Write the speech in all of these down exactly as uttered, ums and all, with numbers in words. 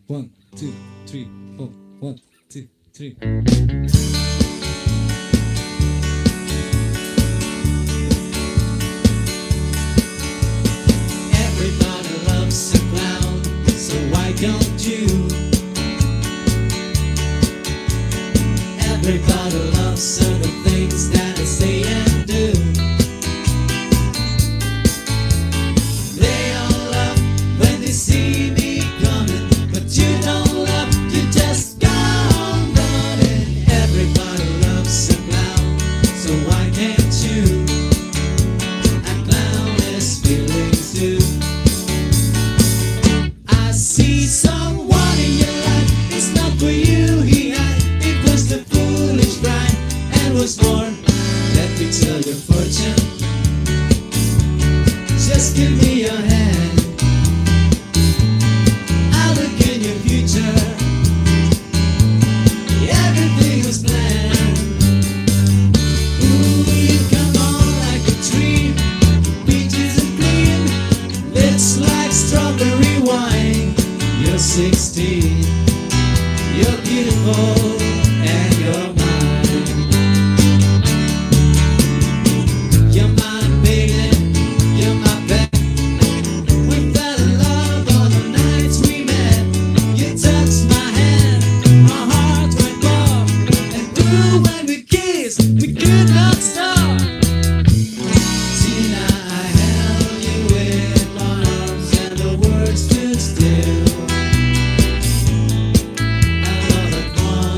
One, two, three, four. One, two, three. Everybody loves a clown, so why don't you? Everybody loves certain things that I say and do. They all love when they see me coming, but you don't love, you just go on running. Everybody loves a clown, so why can't you? A clown has feelings too. I see someone in your life, it's not for you he had. It was the foolish bride and was born. Let me tell your fortune. Just give me your hand. I'll look in your future. Everything was planned. Ooh, you come on like a dream. Peaches and cream, lips like strawberry wine. You're sixteen. You're beautiful and you're mine. You're mine, baby. You're my pet. We fell in love on the nights we met. You touched my hand, my heart went warm. And ooh, when we kissed, we could not stop. Tina, I held you in my arms and the words stood still. I love that one.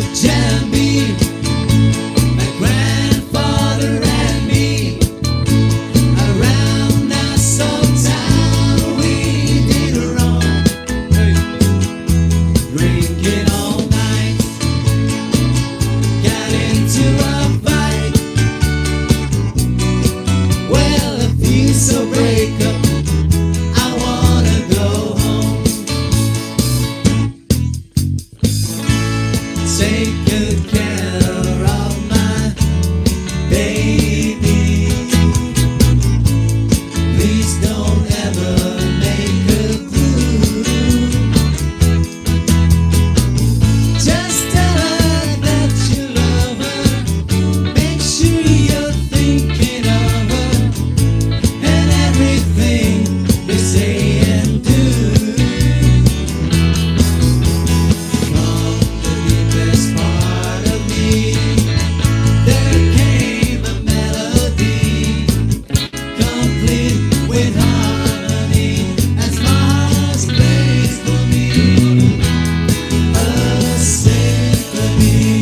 Jamie, my grandfather and me, around us old town we did wrong, drinking all night, got into a fight. Well, if you so break up, I wanna go home. Take good care of my baby. Please don't ever make her blue. Just tell her that you love her. Make sure you're thinking of her and everything they say and do. From the deepest part of me, there came a melody, complete with harmony, as my heart plays for me, a symphony.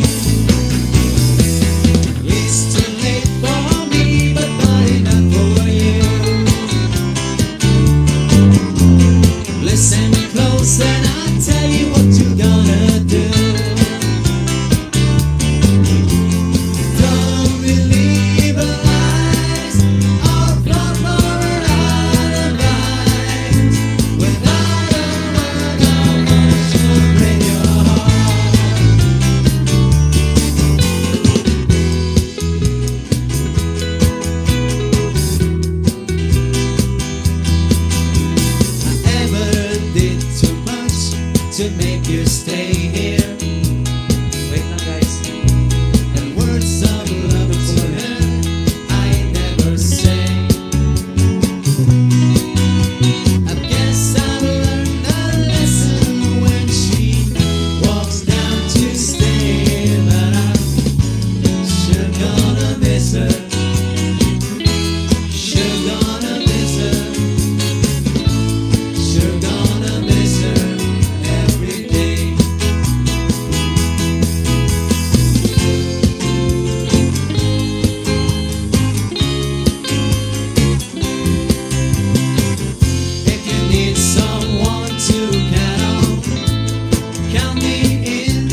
It's too late for me, but buddy, not for you. Listen close and I'll tell you what you're gonna do. Don't believe her lies or fall for her alibis. Without a word of warning, she'll break your heart. I ever did too much to make you stay here. Wait now, guys. And words of love to her I never say. I guess I learned a lesson when she walks down to stay, but I'm sure gonna miss her. Sure gonna miss her. Sure gonna miss her every day. If you need someone to count on, count me in.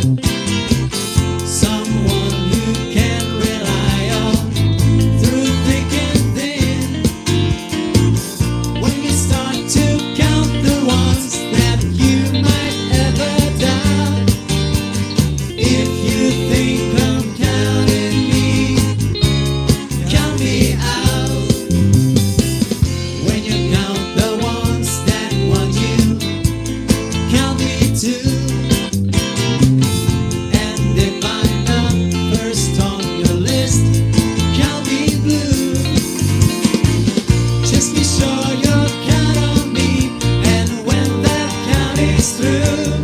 Someone you can rely on through thick and thin. When you start to count the ones that you might ever doubt, if you think I'm counting me, count me out. When you count the ones that want you, count me too. And if I'm not first on your list, count me blue. Just be sure you'll count on me, and when that count is through,